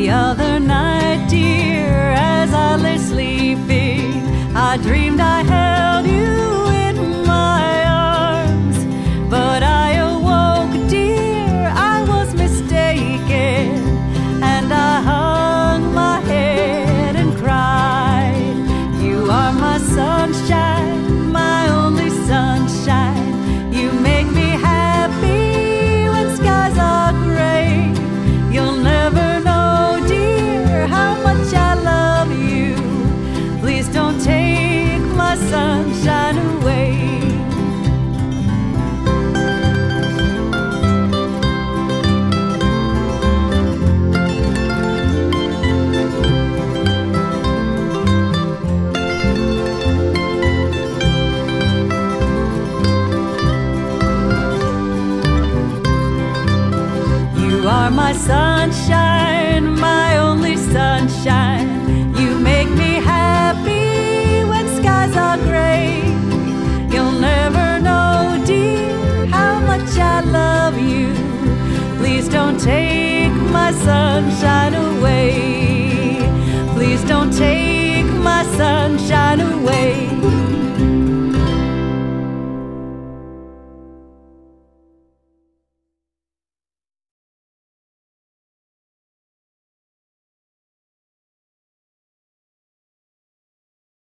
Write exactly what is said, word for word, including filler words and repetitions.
The other night, dear, as I lay sleeping, I dreamed I held you in my arms. But I awoke, dear, I was mistaken, and I hung my head and cried. You are my sunshine, my only sunshine. You make me happy when skies are gray. You'll never know, dear, how much I love you. Please don't take my sunshine away. You are my sunshine, my only sunshine. You make me happy when skies are gray. You'll never know, dear, how much I love you. Please don't take my sunshine away.